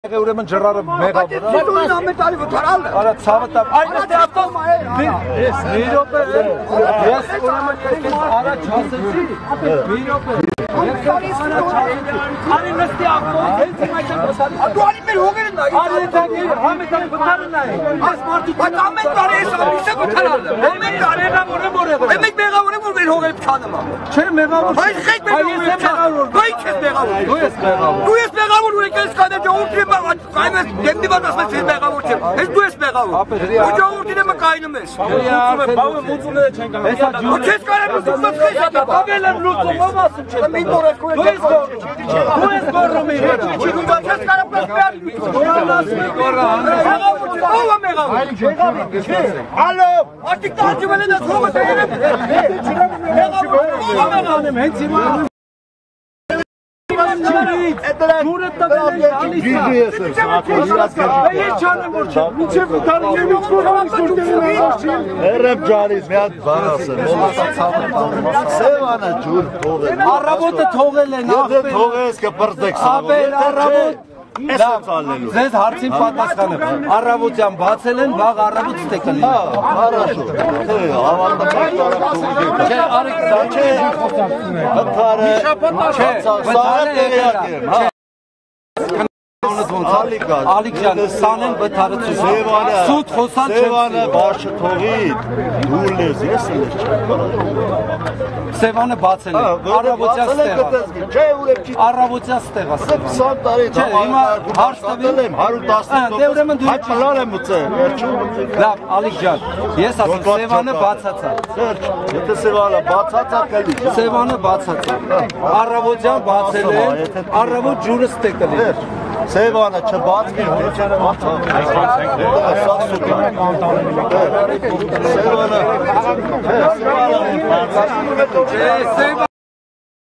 Ուրեմն ջրարը մեղավոր է։ Դու ամենտալի վթարալ է։ Արա ցավը տա։ Այնտեղ ավտոս։ Ես մի րոպե։ Ես ուրեմն առաջ հասեցի։ Մի րոպե։ Արի նստի ավտոս, հենց իմ այդտեղ վթարի։ Դու արի մեր հողերը նայ։ Արի դակի, համետան վթարը նայ։ Այս մարդիկ Բայց ամեն տարի էս ամիսը վթարալ է։ ամեն տարի մեղավոր է որևէ։ Մենք մեղավոր ենք որ մեր հողերը փչանում է։ Չէ, մեղավոր։ Բայց խեք մեր հողերը փչանում։ Դու ես մեղավոր։ Դու ես մեղավոր։ Դու ես մեղավոր ու եկես կանե ժողովրդի կայնես դեմնի վատ ասես ես մեղավոր չեմ։ Ես դու ես մեղավոր։ Ու ժողովրդին եմ կայնում ես։ Բավը մուծումները չեն կարող։ Հեսա Ու չես կարել լուծում քեզ ավել եմ լուծում, ով ասում չէ։ Մի դորը Դու ես գոռում ես։ Չգում բա չես կարել պրեսպիալ ով է մեղավոր։ Ալո, արտիկ տանջվել են հողը դերեմ։ Մեղավոր եմ Հենց հիմա Դուրը տվել են գալիս է։ Ես չանեմ որ չէ։ Մինչև ուտարին եմ Երբ ջարից մի հատ բան ասեմ, Սևանը ջուր թողել։ Առավոտը թողել են Եթե թողես կպրտեք սաղով։ Ապել առավոտ Ես եմ ծալելու։ Ձեզ հարցին պատասխանեմ։ Առավոտյան բացել են, վաղ առավոտ ստեկ կլինի։ Հարաշո։ Թե հավանդական տարապ Չէ, արեք չէ։ Հթարը։ Չէ, Սաղը տեղյակ եմ, հա։ Ալիկ ջան, սանեն վթարը ցույց։ Սուտ խոսալ չեմ։ Սևանը բաշխ թողի։ Դու լես, ես եմ չեմ։ Սևանը բացել է։ Առավոտյան ստեղա։ Չէ, ուրեմն Առավոտյան ստեղա։ 20 տարի Չէ, հիմա հարց տվել եմ 110 Դե ուրեմն դու պլան եմ ուծել, վերջում։ Լավ, Ալիկ ջան, ես ասում Սևանը բացած է։ Վերջ, եթե Սևանը բացած է կլի։ Սևանը բացած է։ Առավոտյան բացել է, առավոտ ջուրը ստեկ կլինի։ Սևանը չբացվի, հոչերը բացավ։ Սևանը։ Սևանը